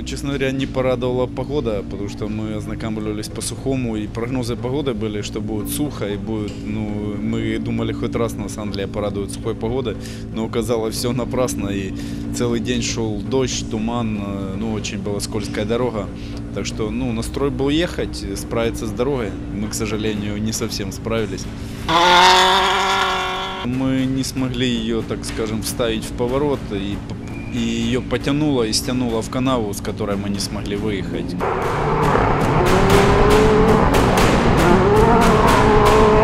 честно говоря, не порадовала погода, потому что мы ознакомились по сухому, и прогнозы погоды были, что будет сухо, и будет, ну, мы думали, хоть раз нас Англия порадует сухой погодой, но оказалось все напрасно, и целый день шел дождь, туман, ну, очень была скользкая дорога, так что, ну, настрой был ехать, справиться с дорогой, мы, к сожалению, не совсем справились. Мы не смогли ее, так скажем, вставить в поворот, и ее потянуло и стянуло в канаву, с которой мы не смогли выехать.